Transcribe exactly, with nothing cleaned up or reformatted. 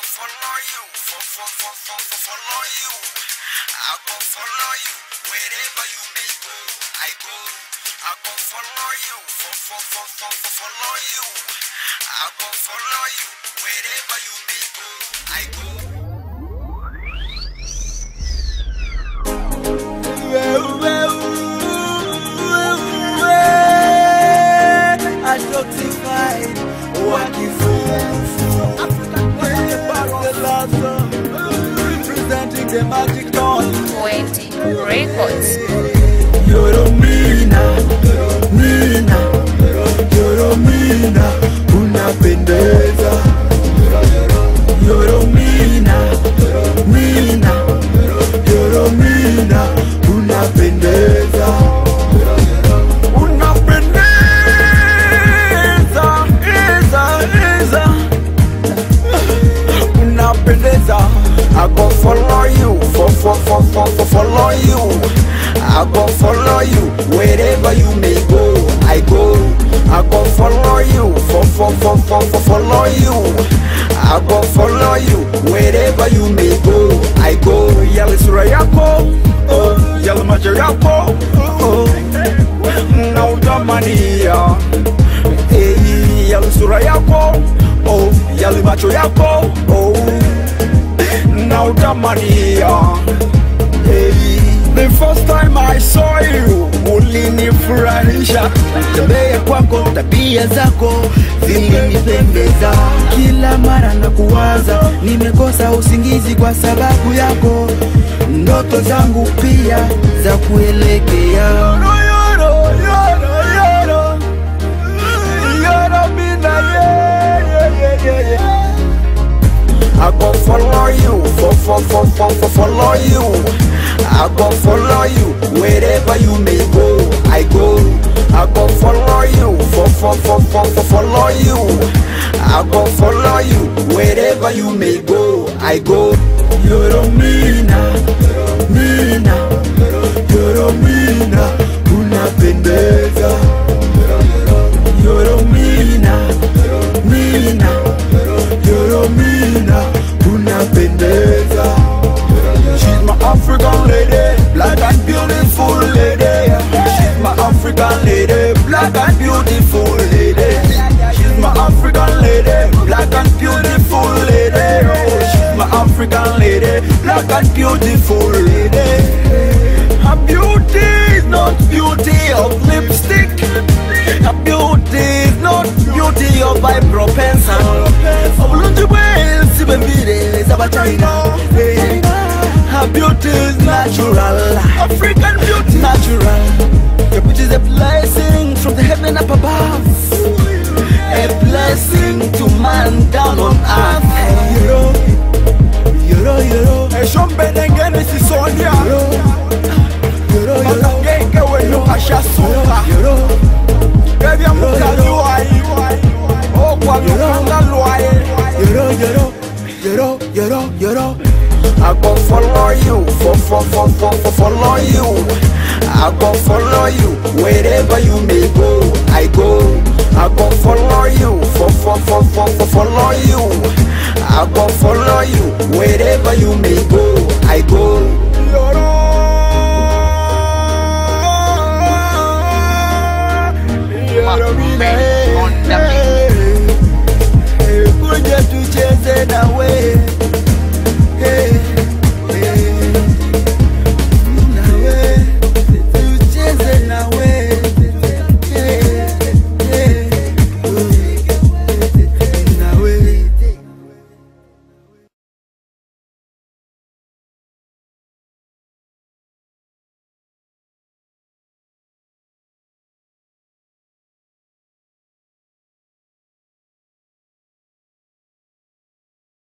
follow you, for, for, for, for, for, follow you. I go follow you, wherever you may go, I go. I go follow you, for, for, for, for, for, follow you. I go follow you, wherever you may go, I go. Well, well, well, well, I notified wkff African the last song, representing the magic dawn. twenty records. Yoro mina, mina, Yoro mina, unapendeza. Yoro mina, mina, Yoro mina, unapendeza. Unapendeza, eza, eza. Unapendeza. I go follow you, for, for, for, for, for, follow you. I go follow you, wherever you may go, I go. I go follow you, for, for, for, for, for, follow you. I go follow you, wherever you may go, I go. Yali sura yako, oh, yali macho yako, oh, na utamania. Hey, yali sura yako, oh, yali macho yako, oh, na utamania. Hey, the first time I saw you, ulinifurahisha. Tembea kwako, tabia zako zilinipendeza. Kila mara na kuwaza, nimekosa usingizi kwa sababu yako. Ndoto zangu pia za kuelekea. Yoro, yoro, yoro, yoro mina, yeah, yeah, yeah, yeah. I go follow you, for, for, for, for, for, follow you. I go follow you, wherever you may go, I go. I go follow you, for, for, for, for, for, follow you. I go follow you, wherever you may go, I go. Yoro mina, mina, Yoro mina, unapendeza. Yoro mina, mina, Yoro mina, unapendeza. She's my African lady, black and beautiful lady. She's my African lady, black and beautiful lady. She's my African lady, black and beautiful lady. Oh, she's my African lady, black and beautiful lady. Her beauty is not beauty of lipstick. Her beauty is not beauty of vibro pencil. Her beauty is natural, African beauty, natural. Your beauty is a blessing from the heaven up above, a blessing to man down on earth. Yoro, yoro, yoro. A shombe nengene si sonia. Yoro, yoro, yoro. Makangenge wenu ashasuka. Yoro, baby amuka luai. Oh, kwa lukanga luai. Yoro, yoro, yoro, yoro, yoro. I go follow you, for, for, for, for, for, follow you. I go follow you, wherever you may go, I go. I go follow you, for, for, for, for, for, follow you. I go follow you, wherever you may go, I go.